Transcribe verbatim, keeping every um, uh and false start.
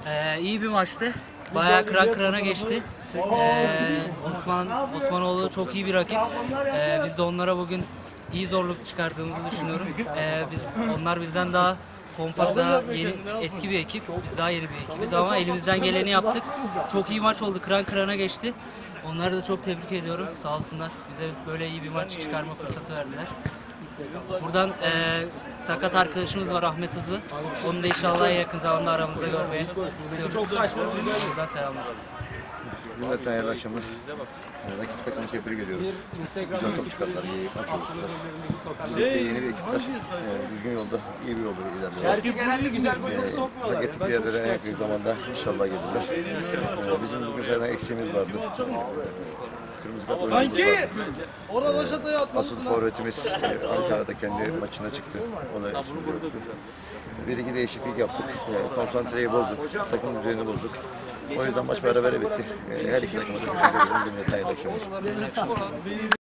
Ee, iyi bir maçtı. Bayağı kıran kırana geçti. Ee, Osman Osmanoğlu çok iyi bir rakip. Ee, biz de onlara bugün iyi zorluk çıkardığımızı düşünüyorum. Ee, biz onlar bizden daha kompakt, daha yeni, eski bir ekip. Biz daha yeni bir ekibiz ama elimizden geleni yaptık. Çok iyi maç oldu. Kıran kırana geçti. Onları da çok tebrik ediyorum. Sağ olsunlar. Bize böyle iyi bir maç çıkarma fırsatı verdiler. Buradan e, sakat arkadaşımız var, Ahmet Hızlı. Onu da inşallah en yakın zamanda aramızda görmeyi istiyoruz. Buradan selamlar. Cümleten hayırlı akşamlar. Rakip takımı tebrik ediyoruz. Güzel top çıkarttılar, iyi maç oluşturdular. Birlikte yeni bir ekipler. Ee, düzgün yolda, iyi bir yolda ilerliyorlar. Ee, hak ettikleri yerlere en yakın zamanda inşallah gelirler. Ee, bizim bugün zaten eksiğimiz vardı. Kırmızı kart oyuncusu vardı. Ee, asıl forvetimiz e, Ankara'da kendi maçına çıktı. Ona ismi yoktu. Bir iki değişiklik yaptık. E, konsantreyi bozduk. Takım düzenini bozduk. O yüzden maç berabere bitti. E, her iki takıma da teşekkür ederim. Cümleten hayırlı akşamlar.